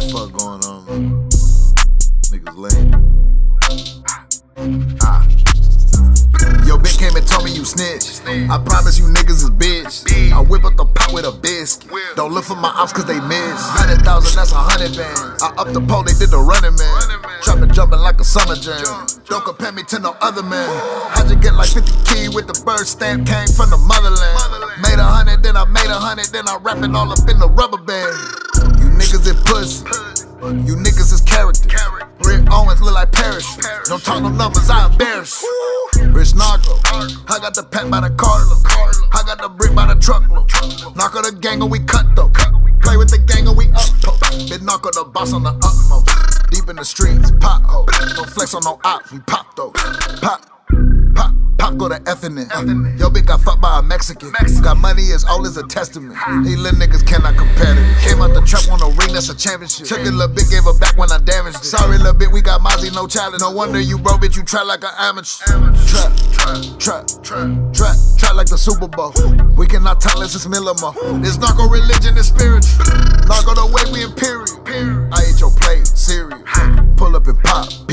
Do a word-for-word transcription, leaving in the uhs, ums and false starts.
fuck going on, man? Niggas lame. Ah. Yo, bitch came and told me you snitch. I promise you niggas is bitch. I whip up the pot with a biscuit. Don't look for my ops cause they miss. Hundred thousand, that's a hundred bands. I up the pole, they did the running man. Trapping, jumping like a summer jam. Don't compare me to no other man. How'd you get like fifty key with the bird stamp? Came from the motherland. Made a hundred, then I made a hundred, then I wrap it all up in the rubber band. You niggas is pussy. You niggas is characters. Rick Owens look like Parrish. Don't talk no numbers, I embarrass. Rich Narco, I got the pack by the carload. I got the brick by the truckload. Narco the gang or we cut though. Play with the gang or we up though. Been Narco the boss on the utmost. Deep in the streets, pothole. Don't flex on no ops, we pop though. Pop, pop, pop go to effing it. Uh, yo bitch got fucked by a Mexican. Got money as old as a testament. These little niggas cannot compare to me. Came out the trap on a ring, that's a championship. Took it little bit, gave her back when I damaged it. Sorry little bit, we got Mozzie, no challenge. No wonder you broke, bitch, you try like an amateur. Trap, trap, trap, trap, trap like the Super Bowl. We cannot tell us it's Millimo. This narco religion is spiritual. Narco the way we imperial. I ate your plate, cereal. Pull up and pop.